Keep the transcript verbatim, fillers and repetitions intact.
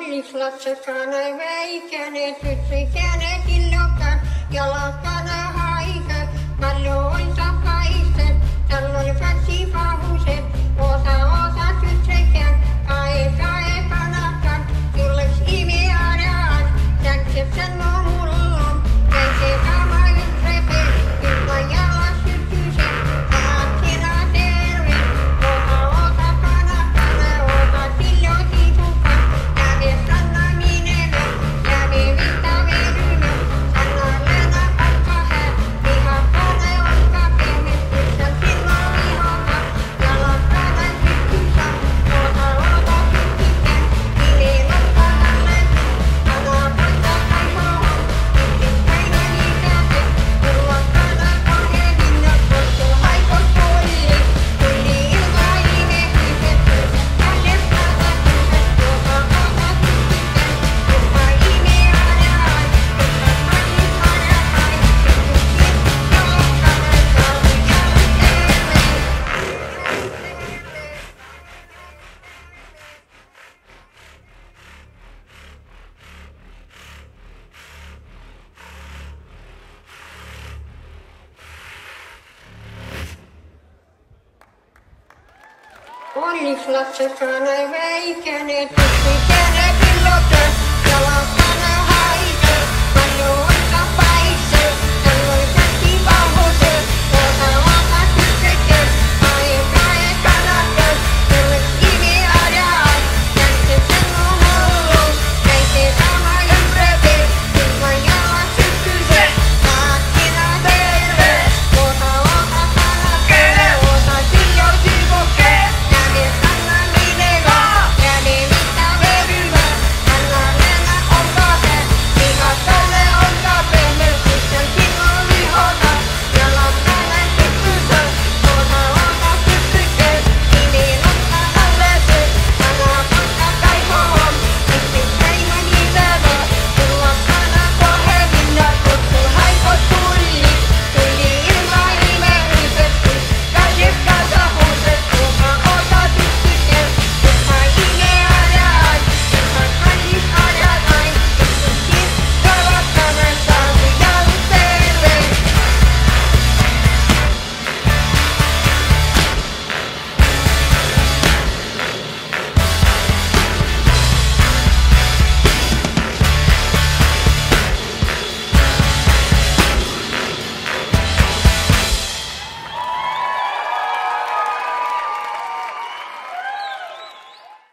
Ollis lapsetkaan ei veikäneet, tyttöikäneet illokat, jalakana haike, malloinsa kaiste, tällä oli faksi pahuset, osa osa tyttöikään, kae kae panakan, julleks imeadaan, säksepsen no mullon, jäi kama ytrepel, ilma jalas syttyset, sanatsina terve, osa osa panakana, osa sillo tipukan, jäve sanna mineme, jäve vita vedyme, sanna lena pakkahä, vihakane olka pehme, yksän silma vihoka, jalakana syttysa, osa osa syttyken, ile lokkanalle, sana poika kaivoon, yksin päivä niitäse, tullakana kahedinna, kosto haikos polli, tulli ilma imehtyset, tänne patakuset, joka osa syttyken, joka imeadaan, joka pannisadaan, syttykin jalakana, jalli jalli Ollis lapsetkaan ei veikäneet, tyttöikäneet